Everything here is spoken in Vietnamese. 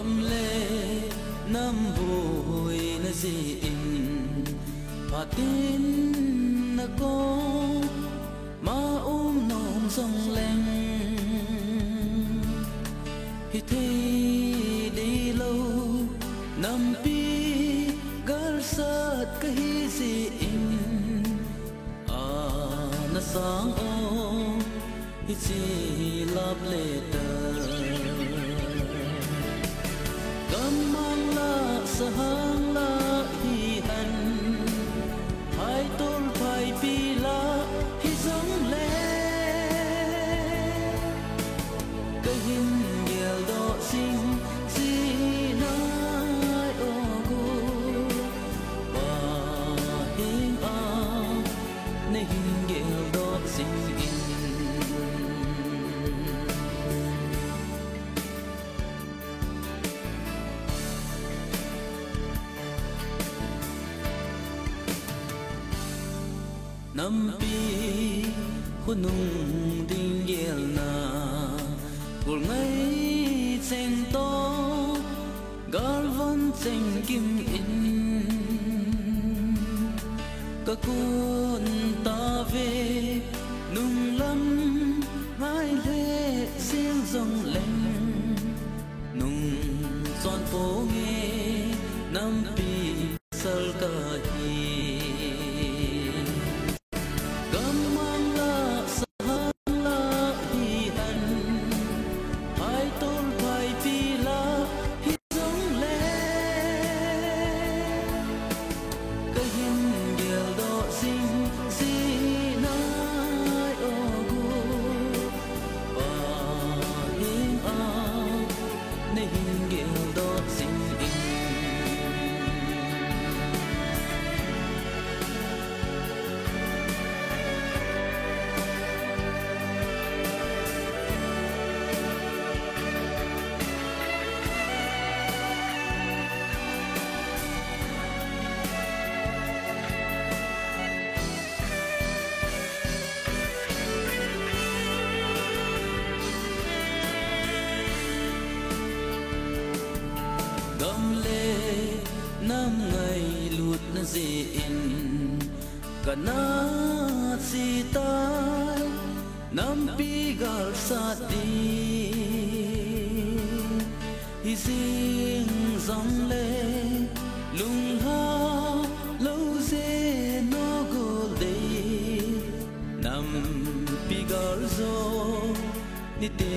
gam lệ nam vui na gì in patin na ko ma nong song leng hi thi đi lâu nam pi gar sat ka hi gì in na sang o hi chi lap le ta sahang la hi han hai tol phai pi la hi zong le ka hin gel do sing si na o go ba hin a ne hin gel do sing in nam pi hunung ding yel na gol ngai cheng to gal von cheng kim in ka kun ta ve nung lam mai le xieng dòng leng nung son phố nghe nam pi sal ka hi nam ngày lụt na gì in cả na si tai nam pi gal sa đi hi sing dòng lệ lung ha lâu dê nó go đi nam pi gal zo ni te